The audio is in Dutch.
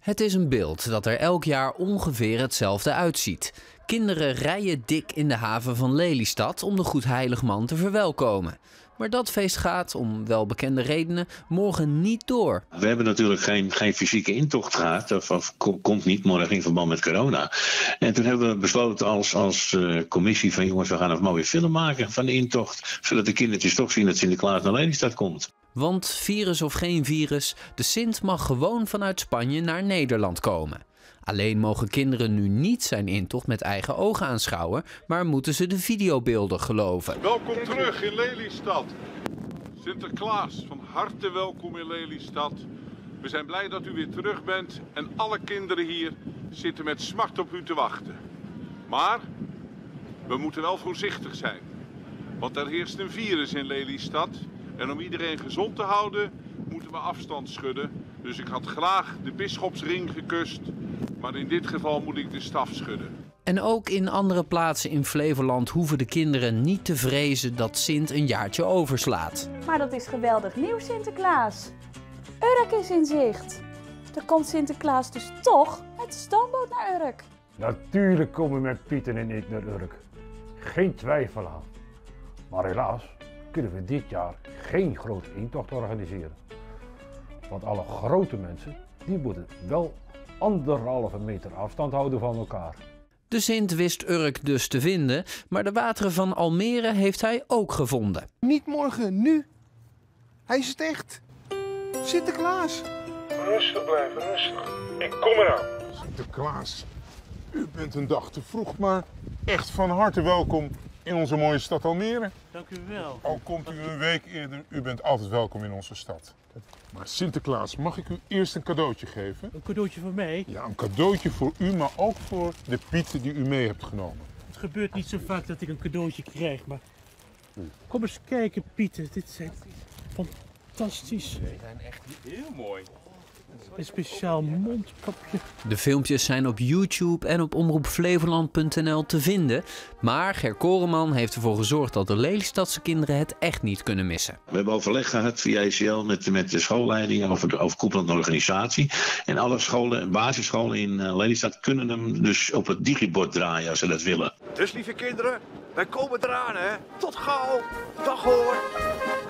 Het is een beeld dat er elk jaar ongeveer hetzelfde uitziet. Kinderen rijen dik in de haven van Lelystad om de Goedheiligman te verwelkomen. Maar dat feest gaat, om welbekende redenen, morgen niet door. We hebben natuurlijk geen fysieke intocht gehad, of komt niet morgen in verband met corona. En toen hebben we besloten als commissie van jongens, we gaan een mooie film maken van de intocht. Zodat de kindertjes toch zien dat Sinterklaas naar Lelystad komt. Want virus of geen virus, de Sint mag gewoon vanuit Spanje naar Nederland komen. Alleen mogen kinderen nu niet zijn intocht met eigen ogen aanschouwen, maar moeten ze de videobeelden geloven. Welkom terug in Lelystad. Sinterklaas, van harte welkom in Lelystad. We zijn blij dat u weer terug bent en alle kinderen hier zitten met smart op u te wachten. Maar we moeten wel voorzichtig zijn, want er heerst een virus in Lelystad. En om iedereen gezond te houden, moeten we afstand schudden. Dus ik had graag de bisschopsring gekust, maar in dit geval moet ik de staf schudden. En ook in andere plaatsen in Flevoland hoeven de kinderen niet te vrezen dat Sint een jaartje overslaat. Maar dat is geweldig nieuws, Sinterklaas. Urk is in zicht. Dan komt Sinterklaas dus toch met de stoomboot naar Urk. Natuurlijk komen met Pieten en ik naar Urk. Geen twijfel aan. Maar helaas kunnen we dit jaar geen grote intocht organiseren. Want alle grote mensen, die moeten wel 1,5 meter afstand houden van elkaar. De Sint wist Urk dus te vinden, maar de wateren van Almere heeft hij ook gevonden. Niet morgen, nu. Hij is het echt. Sinterklaas. Rustig blijven, rustig. Ik kom eraan. Sinterklaas, u bent een dag te vroeg, maar echt van harte welkom in onze mooie stad Almere. Dank u wel. Al komt u een week eerder, u bent altijd welkom in onze stad. Maar Sinterklaas, mag ik u eerst een cadeautje geven? Een cadeautje voor mij? Ja, een cadeautje voor u, maar ook voor de Pieten die u mee hebt genomen. Het gebeurt niet zo vaak dat ik een cadeautje krijg, maar kom eens kijken, Pieten. Dit zijn fantastisch. Ze zijn echt heel mooi. Een speciaal mondkapje. De filmpjes zijn op YouTube en op omroepflevoland.nl te vinden. Maar Ger Koreman heeft ervoor gezorgd dat de Lelystadse kinderen het echt niet kunnen missen. We hebben overleg gehad via ECL met de schoolleiding over de overkoepelende organisatie. En alle scholen, basisscholen in Lelystad kunnen hem dus op het digibord draaien als ze dat willen. Dus lieve kinderen, wij komen eraan hè. Tot gauw. Dag hoor.